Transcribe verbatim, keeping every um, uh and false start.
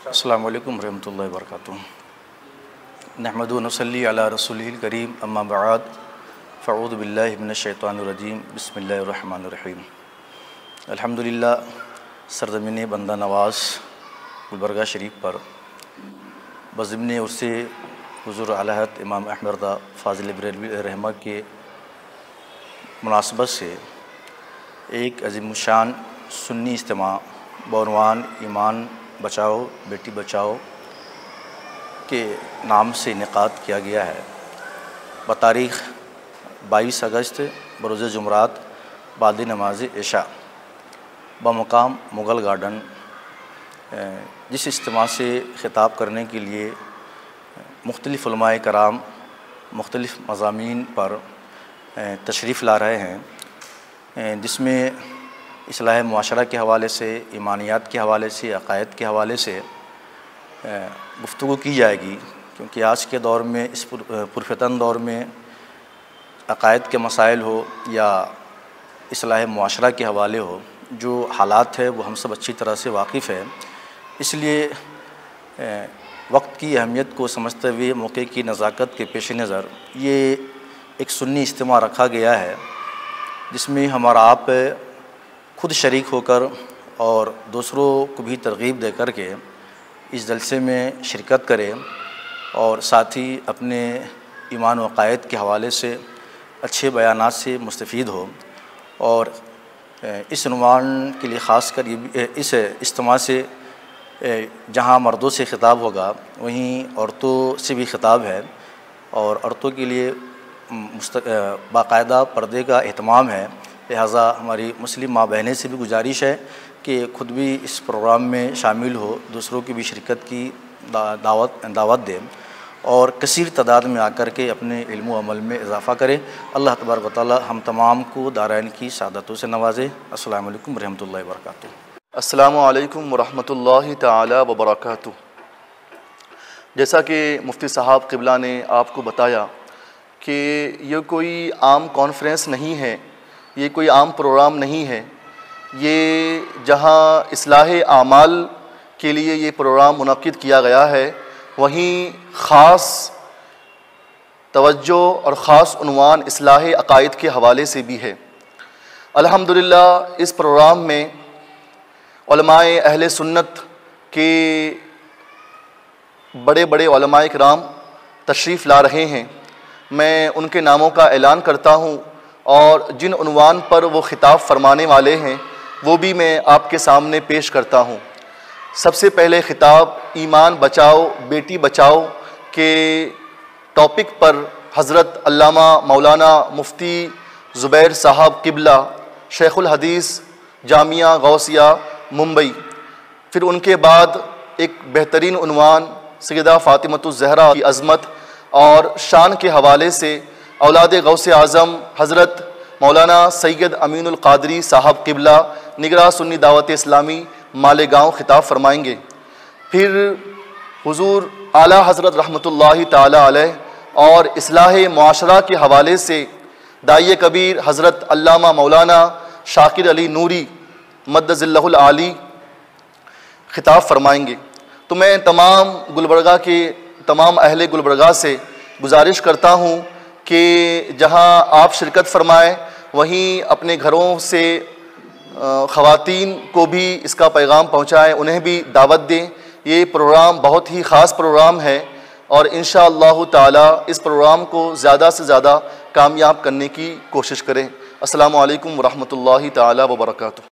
अस्सलामु अलैकुम रहमतुल्लाहि व बरकातुहू। नहमदु व नसल्ली अला रसूलिहिल करीम, अम्मा बअद, फ़अऊज़ु बिल्लाहि मिनश शैतानिर रजीम, बिस्मिल्लाहिर रहमानिर रहीम। अल्हम्दुलिल्लाह, सरज़मीन बंदा नवाज़ गुलबर्गा शरीफ पर बज़िम्न उर्से हुज़ूर आला हज़रत इमाम अहमद रज़ा फ़ाज़िल बरेलवी रहमा के मुनासबत से एक अज़ीमुश्शान सुन्नी इज्तिमा बउनवान ईमान बचाओ बेटी बचाओ के नाम से इनेकाद किया गया है। बतारीख़ बाईस अगस्त बरोज़ जुमरात बाद नमाज इशा बमकाम मुग़ल गार्डन। जिस इज्तिमा से ख़िताब करने के लिए मुख्तलिफ़ उलमाए कराम मुख्तलिफ़ मज़ामीन पर तशरीफ़ ला रहे हैं, जिसमें इस्लाह मुआशरा के हवाले से, ईमानियात के हवाले से, अक़ायद के हवाले से गुफ्तगू की जाएगी। क्योंकि आज के दौर में, इस पुरफ़तन दौर में अक़ायद के मसाइल हो या इस्लाह मुआशरा के हवाले हो, जो हालात है वो हम सब अच्छी तरह से वाकिफ़ है। इसलिए वक्त की अहमियत को समझते हुए मौके की नज़ाकत के पेश नज़र ये एक सुन्नी इज्तिमा रखा गया है, जिसमें हमारा आप खुद शरीक होकर और दूसरों को भी तरग़ीब दे कर के इस जलसे में शिरकत करें और साथ ही अपने ईमान व अक़ायद के हवाले से अच्छे बयानात से मुस्तफ़ीद हो। और इस उन्वान के लिए ख़ास कर ये इस इज्तिमा से जहाँ मर्दों से ख़िताब होगा, वहीं औरतों से भी ख़िताब है और औरतों के लिए बाकायदा पर्दे का एहतमाम है। लिहाजा हमारी मुस्लिम माँ बहनें से भी गुजारिश है कि ख़ुद भी इस प्रोग्राम में शामिल हो, दूसरों की भी शिरकत की दावत दावत दें और कसीर तादाद में आकर के अपने इल्म व अमल में इजाफ़ा करें। अल्लाह तबारक व तआला हम तमाम को दारैन की सादतों से नवाज़े। अस्सलामु अलैकुम रहमतुल्लाहि व बरकातुहू। अस्सलामु अलैकुम वरहमतुल्लाहि ताला व बरकातुहू। जैसा कि मुफ्ती साहब क़िबला ने आपको बताया कि ये कोई आम कॉन्फ्रेंस नहीं है, ये कोई आम प्रोग्राम नहीं है। ये जहाँ इस्लाह आमाल के लिए ये प्रोग्राम मुनक़्क़िद किया गया है, वहीं ख़ास तवज्जो और ख़ास उन्वान इस्लाह अक़ायद के हवाले से भी है। अल्हम्दुलिल्लाह इस प्रोग्राम में उलमाए अहले सुन्नत के बड़े बड़े उलमाए किराम तशरीफ़ ला रहे हैं। मैं उनके नामों का ऐलान करता हूँ और जिन उन्वान पर वो ख़िताब फरमाने वाले हैं वो भी मैं आपके सामने पेश करता हूँ। सबसे पहले ख़िताब ईमान बचाओ बेटी बचाओ के टॉपिक पर हज़रत अल्लामा मौलाना मुफ्ती ज़ुबैर साहब क़िबला शेख़ुल हदीस जामिया गौसिया मुंबई। फिर उनके बाद एक बेहतरीन उन्वान सैयदा फ़ातिमतुज़ ज़हरा की अज़मत और शान के हवाले से औलाद गौसे आज़म हज़रत मौलाना सैयद अमीनुल क़ादरी साहब क़िबला निगरान सुन्नी दावत इस्लामी मालेगांव ख़िताब फरमाएंगे। फिर हुज़ूर आला हज़रत रहमतुल्लाहि ताला अलैह और इस्लाह मुआशरा के हवाले से दाई कबीर हज़रत अल्लामा मौलाना शाकिर अली नूरी मद्दज़िल्लहुल आली ख़िताब फरमाएंगे। तो मैं तमाम गुलबर्गा के तमाम अहले गुलबर्गा से गुजारिश करता हूँ कि जहाँ आप शिरकत फरमाएँ, वहीं अपने घरों से ख़वातीन को भी इसका पैगाम पहुँचाएँ, उन्हें भी दावत दें। ये प्रोग्राम बहुत ही ख़ास प्रोग्राम है और इंशाअल्लाहु ताला इस प्रोग्राम को ज़्यादा से ज़्यादा कामयाब करने की कोशिश करें। अस्सलामु अलैकुम व रहमतुल्लाहि ताला व बरकातुहू।